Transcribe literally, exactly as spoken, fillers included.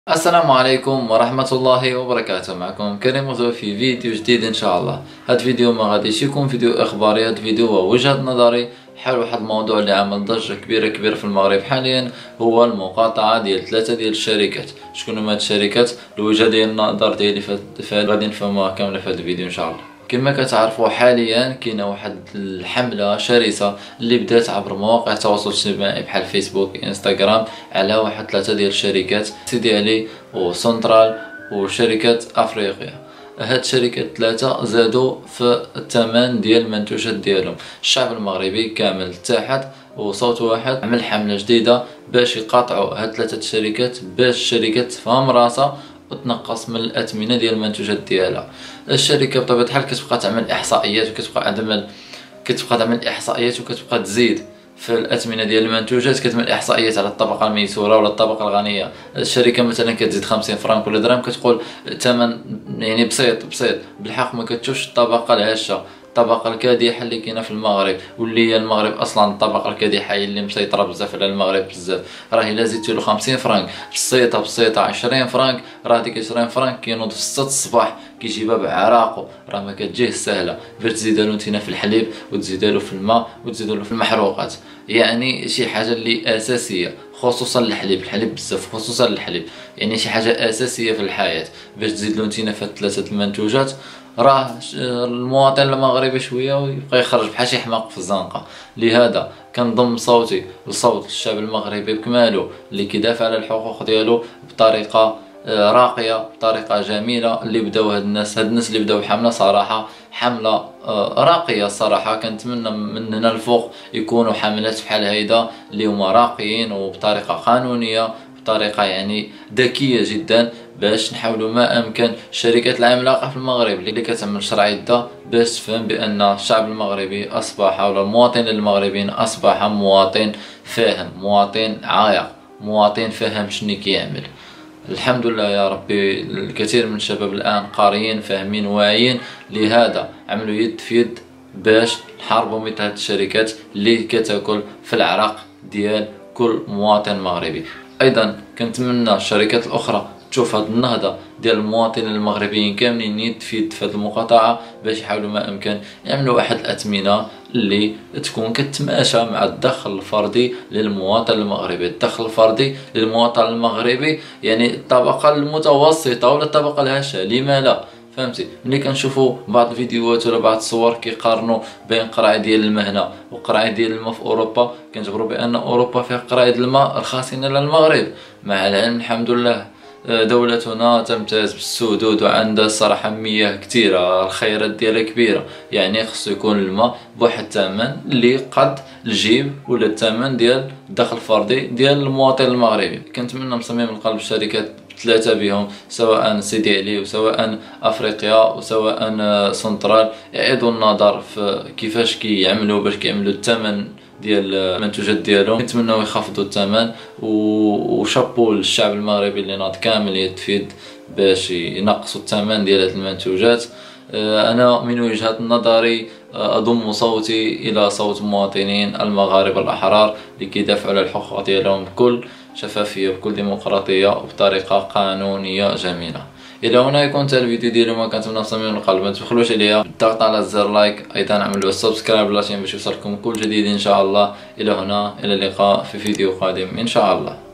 السلام عليكم ورحمة الله وبركاته. معكم كريم وزو في فيديو جديد ان شاء الله. هاد فيديو ما غاديش يكون فيديو اخباري، هاد فيديو هو وجهة نظري حول واحد الموضوع اللي عمل ضجة كبيرة كبيرة في المغرب حاليا، هو المقاطعة ديال ثلاثة ديال الشركات. شكون هما هاد الشركات؟ الوجهة ديال النظر ديالي فهاد غادي نفهموها كاملة في هاد الفيديو ان شاء الله. كما كتعرفوا حاليا كاينه واحد الحمله شرسه اللي بدات عبر مواقع التواصل الاجتماعي بحال فيسبوك انستغرام على واحد ثلاثه ديال الشركات، سيدي علي وسنترال وشركات افريقيا. هاد الشركات ثلاثه زادوا في الثمن ديال المنتوجات ديالهم. الشعب المغربي كامل اتحد وصوت واحد عمل حمله جديده باش يقاطعوا هاد ثلاثه الشركات، باش الشركات تفهم راسها وتنقص من الاثمنه ديال المنتوجات ديالها. الشركه بطبيعه الحال كتبقى تعمل احصائيات وكتبقى تعمل كتبقى تعمل احصائيات وكتبقى تزيد في الاثمنه ديال المنتوجات، كتعمل احصائيات على الطبقه الميسوره ولا الطبقه الغنيه. الشركه مثلا كتزيد خمسين فرنك ولا درهم، كتقول ثمن يعني بسيط بسيط، بالحق ما كتشوفش الطبقه الهشه، الطبقه الكادحه اللي كاينه في المغرب، واللي هي المغرب اصلا الطبقه الكادحه هي اللي مسيطره بزاف على المغرب بزاف. راه الا زدتي له خمسين فرنك بسيطه بسيطه عشرين فرنك، راه ديك عشرين فرنك كينوض في ستة الصباح كيجيبها بعراقو، راه ما كتجيه سهله. باش تزيدها له نتينا في الحليب وتزيدها له في الماء وتزيدها له في المحروقات، يعني شي حاجه اللي اساسيه، خصوصا الحليب، الحليب بزاف خصوصا الحليب، يعني شي حاجه اساسيه في الحياه. باش تزيد له نتينا في ثلاثه المنتوجات، راه المواطن المغربي شويه ويبقى يخرج بحال شي حماق في الزنقه. لهذا كنضم صوتي لصوت الشعب المغربي بكماله اللي كيدافع على الحقوق ديالو بطريقه راقيه، بطريقه جميله. اللي بداو هاد الناس هاد الناس اللي بداو حمله صراحه حمله راقيه الصراحه. كنتمنى من هنا الفوق يكونوا حملات بحال هيدا اللي هما راقيين وبطريقه قانونيه، بطريقه يعني ذكيه جدا، باش نحاولوا ما امكن الشركات العملاقه في المغرب اللي كتعمل شرعيه باش تفهم بان الشعب المغربي اصبح، ولا المواطن المغربي اصبح مواطن فاهم، مواطن عايق، مواطن فاهم شنو كيعمل. الحمد لله يا ربي، الكثير من الشباب الان قاريين فاهمين واعيين، لهذا عملوا يد في يد باش نحاربوا مثل هاد الشركات اللي كتاكل في العرق ديال كل مواطن مغربي. ايضا كنتمنى الشركات الاخرى تشوف هاد النهضه ديال المواطنين المغربيين كاملين يد في يد في هاد المقاطعه، باش يحاولوا ما امكن يعملوا واحد الاثمنه اللي تكون كتماشى مع الدخل الفردي للمواطن المغربي. الدخل الفردي للمواطن المغربي يعني الطبقه المتوسطه ولا الطبقه الهشه، لما لا؟ فهمتي؟ ملي كنشوفوا بعض الفيديوهات ولا بعض الصور كيقارنوا بين قراعي ديال المهنه وقراعي ديال الماء في اوروبا، كنجبروا بان اوروبا فيها قراعي ديال الماء رخاصين على المغرب. مع العلم الحمد لله دولتنا تمتاز بالسدود وعندها الصراحه مياه كثيره، الخيرات ديالها كبيره، يعني خصو يكون الماء بواحد الثمن اللي قد الجيب ولا الثمن ديال الدخل الفردي ديال المواطن المغربي. كنتمنى من صميم القلب الشركات ثلاثه بهم، سواء سيدي علي وسواء افريقيا وسواء سنترال، يعيدوا النظر في كيفاش كيعملوا باش كيعملوا الثمن ديال المنتوجات ديالهم. نتمنوا يخفضوا الثمن، وشابو للشعب المغربي اللي ناض كامل يد في يد باش ينقصوا الثمن ديال هذه المنتوجات. انا من وجهة نظري اضم صوتي الى صوت مواطنين المغاربه الاحرار اللي كيدافعوا على الحقوق ديالهم بكل شفافيه، بكل ديمقراطيه وبطريقه قانونيه جميله. الى هنا يكون انتهى الفيديو ديالي، ما كنتمنى من صميم القلب ما تبخلوش عليا بالضغط على زر لايك، ايضا اعملوا السبسكرايب لاشين باش يوصلكم كل جديد ان شاء الله. الى هنا، الى اللقاء في فيديو قادم ان شاء الله.